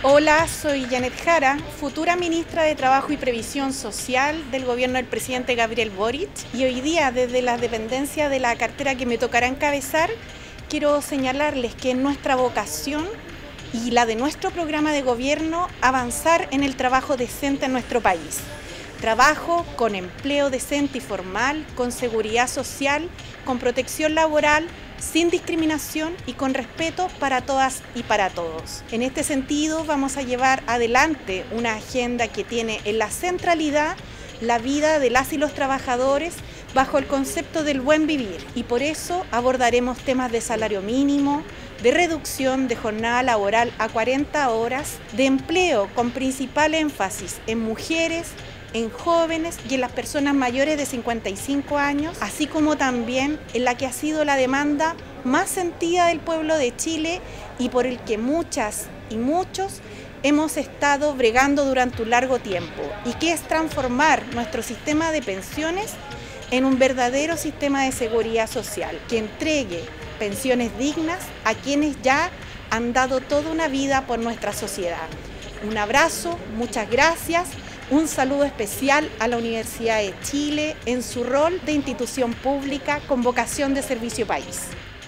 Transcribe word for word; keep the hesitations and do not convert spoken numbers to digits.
Hola, soy Janet Jara, futura ministra de Trabajo y Previsión Social del gobierno del presidente Gabriel Boric, y hoy día desde la dependencia de la cartera que me tocará encabezar, quiero señalarles que es nuestra vocación y la de nuestro programa de gobierno avanzar en el trabajo decente en nuestro país. Trabajo con empleo decente y formal, con seguridad social, con protección laboral, sin discriminación y con respeto para todas y para todos. En este sentido, vamos a llevar adelante una agenda que tiene en la centralidad la vida de las y los trabajadores bajo el concepto del buen vivir, y por eso abordaremos temas de salario mínimo, de reducción de jornada laboral a cuarenta horas, de empleo con principal énfasis en mujeres, en jóvenes y en las personas mayores de cincuenta y cinco años, así como también en la que ha sido la demanda más sentida del pueblo de Chile y por el que muchas y muchos hemos estado bregando durante un largo tiempo, y que es transformar nuestro sistema de pensiones en un verdadero sistema de seguridad social que entregue pensiones dignas a quienes ya han dado toda una vida por nuestra sociedad. Un abrazo, muchas gracias. Un saludo especial a la Universidad de Chile en su rol de institución pública con vocación de servicio país.